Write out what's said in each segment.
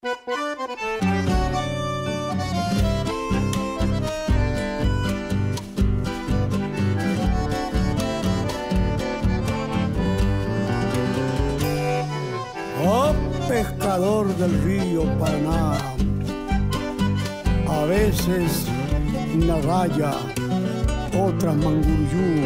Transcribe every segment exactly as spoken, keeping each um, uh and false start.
Oh, pescador del río Paraná, a veces una raya, otras manguruyú,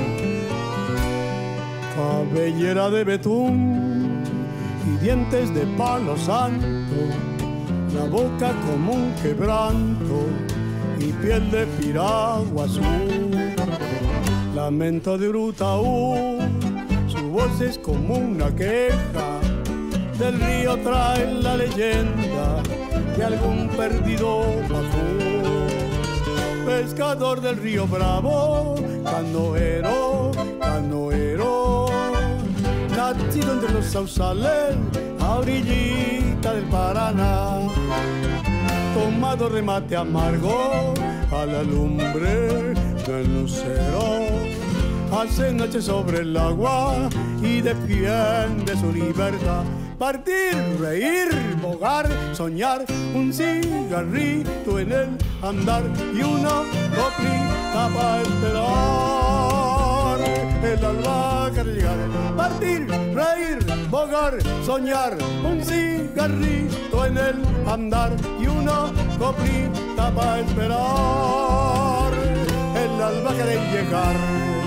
cabellera de betún y dientes de palo santo, la boca como un quebranto y piel de piragua azul, lamento de Urutaú, su voz es como una queja. Del río trae la leyenda de algún perdido bajú. Pescador del río Bravo, canoero, canoero, nacido entre los sausales, a orillita del Paraná. Tomado remate amargo a la lumbre del lucero, hace noche sobre el agua y defiende su libertad. Partir, reír, bogar, soñar, un cigarrito en el andar y una coplita para esperar el albahaca de llegar. Partir, reír, bogar, soñar, un cigarrito en el andar y una coplita para esperar el albahaca de llegar.